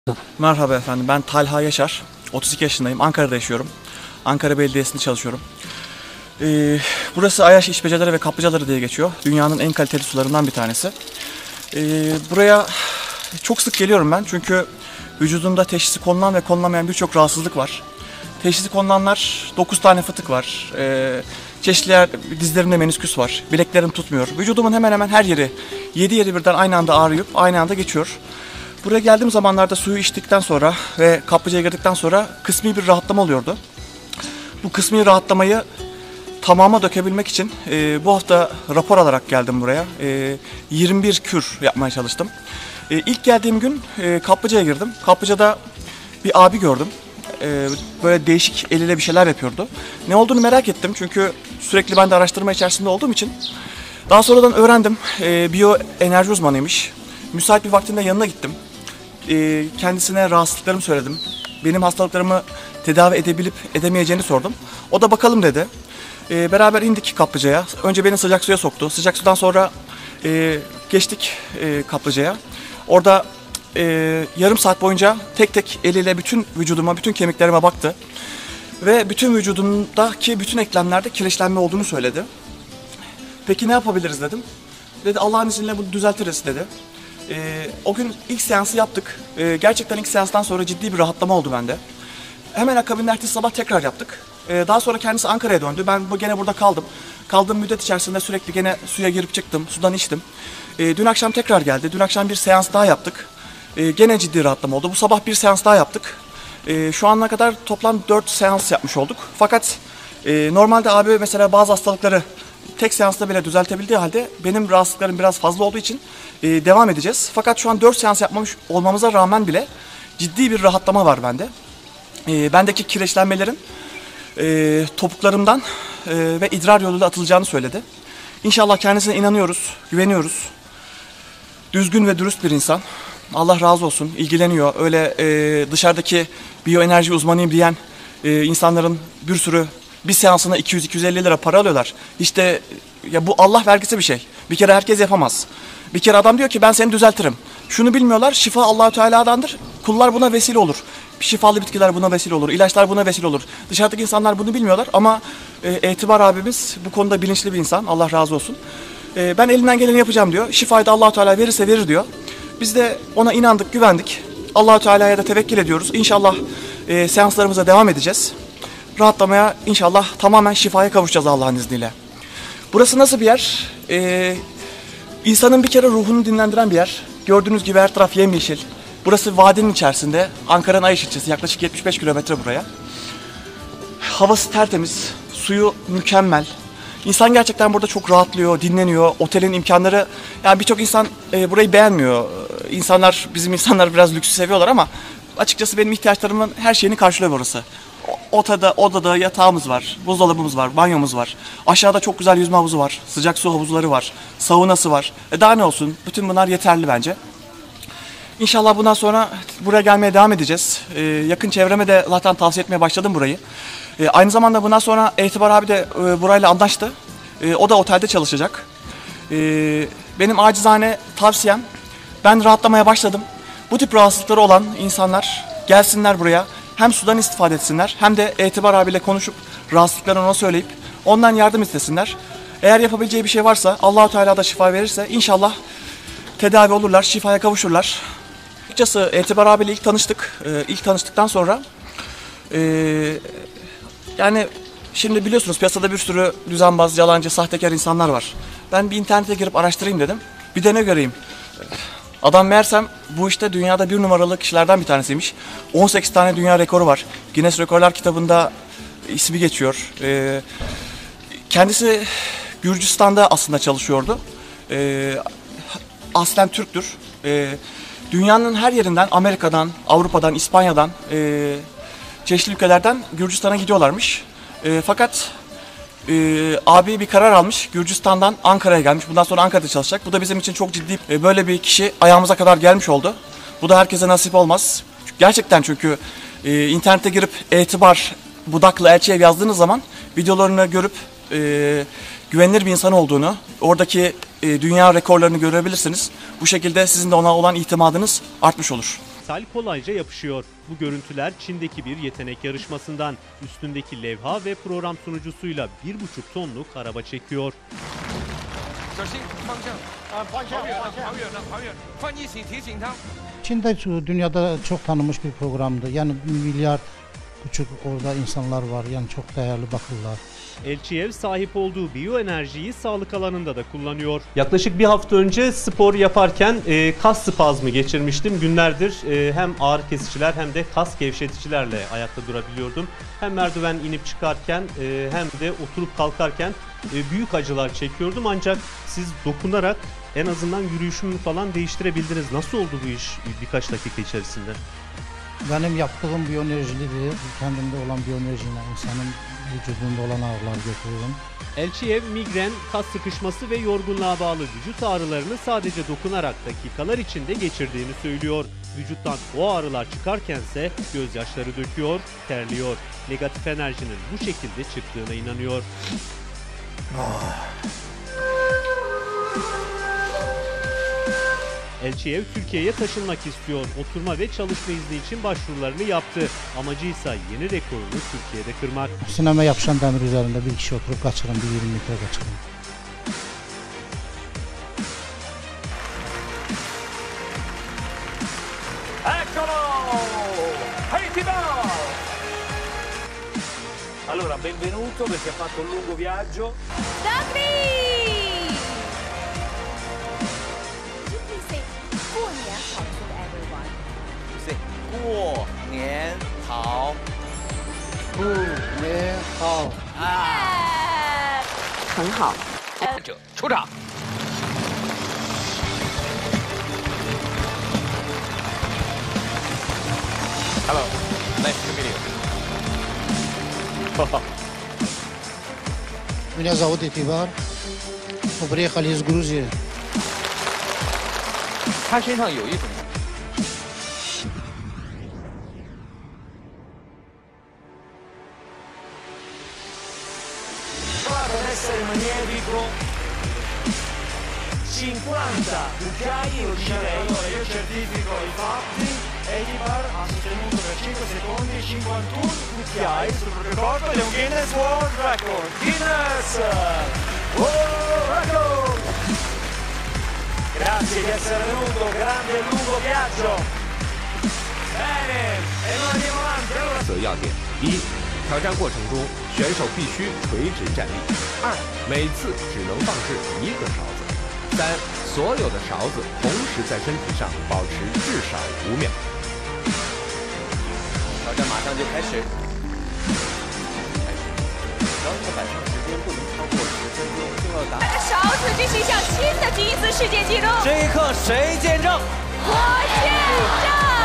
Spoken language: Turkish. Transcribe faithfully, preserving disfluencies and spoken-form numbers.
Merhaba efendim, ben Talha Yaşar, otuz iki yaşındayım, Ankara'da yaşıyorum. Ankara Belediyesi'nde çalışıyorum. Ee, burası Ayaş İşbeceleri ve Kaplıcaları diye geçiyor. Dünyanın en kaliteli sularından bir tanesi. Ee, buraya çok sık geliyorum ben çünkü vücudumda teşhisi konulan ve konulamayan birçok rahatsızlık var. Teşhisi konulanlar dokuz tane fıtık var. Ee, çeşitli yer, dizlerimde menisküs var. Bileklerim tutmuyor. Vücudumun hemen hemen her yeri yedi yedi birden aynı anda ağrıyıp aynı anda geçiyor. Buraya geldiğim zamanlarda suyu içtikten sonra ve kaplıcaya girdikten sonra kısmi bir rahatlama oluyordu. Bu kısmi rahatlamayı tamama dökebilmek için e, bu hafta rapor alarak geldim buraya. E, yirmi bir kür yapmaya çalıştım. E, ilk geldiğim gün e, kaplıcaya girdim. Kaplıcada bir abi gördüm. E, böyle değişik eliyle bir şeyler yapıyordu. Ne olduğunu merak ettim çünkü sürekli ben de araştırma içerisinde olduğum için. Daha sonradan öğrendim. E, biyoenerji uzmanıymış. Müsait bir vaktinde yanına gittim. E, kendisine rahatsızlıklarımı söyledim. Benim hastalıklarımı tedavi edebilip edemeyeceğini sordum. O da bakalım dedi. E, beraber indik kaplıcaya. Önce beni sıcak suya soktu. Sıcak sudan sonra e, geçtik e, kaplıcaya. Orada e, yarım saat boyunca tek tek eliyle bütün vücuduma, bütün kemiklerime baktı. Ve bütün vücudumdaki bütün eklemlerde kireçlenme olduğunu söyledi. Peki ne yapabiliriz dedim. Dedi Allah'ın izniyle bunu düzeltiriz dedi. Ee, o gün ilk seansı yaptık. Ee, gerçekten ilk seanstan sonra ciddi bir rahatlama oldu bende. Hemen akabinde ertesi sabah tekrar yaptık. Ee, daha sonra kendisi Ankara'ya döndü. Ben bu gene burada kaldım. Kaldığım müddet içerisinde sürekli gene suya girip çıktım. Sudan içtim. Ee, dün akşam tekrar geldi. Dün akşam bir seans daha yaptık. Ee, gene ciddi rahatlama oldu. Bu sabah bir seans daha yaptık. Ee, şu ana kadar toplam dört seans yapmış olduk. Fakat e, normalde abi mesela bazı hastalıkları tek seansta bile düzeltebildiği halde benim rahatsızlıklarım biraz fazla olduğu için e, devam edeceğiz. Fakat şu an dört seans yapmamış olmamıza rağmen bile ciddi bir rahatlama var bende. E, bendeki kireçlenmelerin e, topuklarımdan e, ve idrar yoluyla atılacağını söyledi. İnşallah kendisine inanıyoruz, güveniyoruz. Düzgün ve dürüst bir insan. Allah razı olsun, ilgileniyor. Öyle e, dışarıdaki biyoenerji uzmanıyım diyen e, insanların bir sürü bir seansına iki yüz iki yüz elli lira para alıyorlar. İşte ya bu Allah vergisi bir şey. Bir kere herkes yapamaz. Bir kere adam diyor ki ben seni düzeltirim. Şunu bilmiyorlar, şifa Allah-u Teala'dandır. Kullar buna vesile olur. Şifalı bitkiler buna vesile olur, ilaçlar buna vesile olur. Dışarıdaki insanlar bunu bilmiyorlar ama e, Etibar abimiz bu konuda bilinçli bir insan. Allah razı olsun. E, ben elimden geleni yapacağım diyor. Şifayı da Allah-u Teala verirse verir diyor. Biz de ona inandık, güvendik. Allah-u Teala'ya da tevekkül ediyoruz. İnşallah e, seanslarımıza devam edeceğiz. Rahatlamaya inşallah tamamen şifaya kavuşacağız Allah'ın izniyle. Burası nasıl bir yer? Ee, insanın bir kere ruhunu dinlendiren bir yer. Gördüğünüz gibi her taraf yemyeşil. Burası vadinin içerisinde. Ankara'nın Ayaş ilçesi. Yaklaşık yetmiş beş kilometre buraya. Havası tertemiz. Suyu mükemmel. İnsan gerçekten burada çok rahatlıyor, dinleniyor. Otelin imkanları... Yani birçok insan e, burayı beğenmiyor. İnsanlar, bizim insanlar biraz lüksü seviyorlar ama... Açıkçası benim ihtiyaçlarımın her şeyini karşılıyor burası. Odada, odada yatağımız var, buzdolabımız var, banyomuz var. Aşağıda çok güzel yüzme havuzu var, sıcak su havuzları var, saunası var. E daha ne olsun? Bütün bunlar yeterli bence. İnşallah bundan sonra buraya gelmeye devam edeceğiz. Ee, yakın çevreme de zaten tavsiye etmeye başladım burayı. Ee, aynı zamanda bundan sonra Etibar abi de e, burayla anlaştı. E, o da otelde çalışacak. E, benim acizane tavsiyem, ben rahatlamaya başladım. Bu tip rahatsızlıkları olan insanlar gelsinler buraya. Hem sudan istifade etsinler hem de Etibar abiyle konuşup rahatsızlıklarını ona söyleyip ondan yardım istesinler. Eğer yapabileceği bir şey varsa Allah-u Teala da şifa verirse inşallah tedavi olurlar, şifaya kavuşurlar. Açıkçası Etibar abiyle ilk tanıştık. Ee, ilk tanıştıktan sonra e, yani şimdi biliyorsunuz piyasada bir sürü düzenbaz, yalancı, sahtekar insanlar var. Ben bir internete girip araştırayım dedim. Bir de ne göreyim. Adam meğersem bu işte dünyada bir numaralı kişilerden bir tanesiymiş. on sekiz tane dünya rekoru var. Guinness Rekorlar kitabında ismi geçiyor. Ee, kendisi Gürcistan'da aslında çalışıyordu. Ee, aslen Türktür. Ee, dünyanın her yerinden, Amerika'dan, Avrupa'dan, İspanya'dan, e, çeşitli ülkelerden Gürcistan'a gidiyorlarmış. E, fakat... Ee, abi bir karar almış. Gürcistan'dan Ankara'ya gelmiş. Bundan sonra Ankara'da çalışacak. Bu da bizim için çok ciddi e, böyle bir kişi ayağımıza kadar gelmiş oldu. Bu da herkese nasip olmaz. Gerçekten çünkü e, internete girip Etibar Budaklı Elçiyev yazdığınız zaman videolarını görüp e, güvenilir bir insan olduğunu, oradaki e, dünya rekorlarını görebilirsiniz. Bu şekilde sizin de ona olan itimadınız artmış olur. metal kolayca yapışıyor. Bu görüntüler Çin'deki bir yetenek yarışmasından. Üstündeki levha ve program sunucusuyla bir buçuk tonluk araba çekiyor. Çin'de dünyada çok tanınmış bir programdı. Yani milyar küçük orada insanlar var. Yani çok değerli bakırlar. Elçiyev sahip olduğu biyoenerjiyi sağlık alanında da kullanıyor. Yaklaşık bir hafta önce spor yaparken e, kas spazmı geçirmiştim. Günlerdir e, hem ağrı kesiciler hem de kas gevşeticilerle ayakta durabiliyordum. Hem merdiven inip çıkarken e, hem de oturup kalkarken e, büyük acılar çekiyordum. Ancak siz dokunarak en azından yürüyüşümü falan değiştirebildiniz. Nasıl oldu bu iş birkaç dakika içerisinde? Benim yaptığım biyoenerjilidir. Kendimde olan biyoenerjiyle insanın vücudunda olan ağrılar götürüyorum. Elçiyev migren, kas sıkışması ve yorgunluğa bağlı vücut ağrılarını sadece dokunarak dakikalar içinde geçirdiğini söylüyor. Vücuttan o ağrılar çıkarkense gözyaşları döküyor, terliyor. Negatif enerjinin bu şekilde çıktığına inanıyor. Oh. Elçiyev Türkiye'ye taşınmak istiyor. Oturma ve çalışma izni için başvurularını yaptı. Amacıysa yeni rekorunu Türkiye'de kırmak. Sinema yapışan demir üzerinde bir kişi oturup kaçırın, bir yirmi metre kaçırın. Eccolo! Heitibar! Allora, benvenuto perché ha fatto un lungo viaggio. Dagri! Guo nian hao. Guo nian hao. 很好。 者出场。Hello, nice to meet you. Меня зовут Этибар. Мы приехали из Грузии. 他身上有一种。Essere magnifico cinquanta cucchiai lo direi. Allora io certifico i fatti. Eibar ha sostenuto per cinque secondi cinquantuno cucchiai sul record di un Guinness World Record. Guinness World Record. Grazie di essere venuto, grande e lungo viaggio. Bene, e noi andiamo avanti. Allora 则要点一。 挑战过程中，选手必须垂直站立。二，每次只能放置一个勺子。三，所有的勺子同时在身体上保持至少五秒。 挑战马上就开始。开始。勺子摆放时间不能超过十分钟，就要达。 勺子进行一项新的吉尼斯世界纪录。 这一刻谁见证？ 我见证。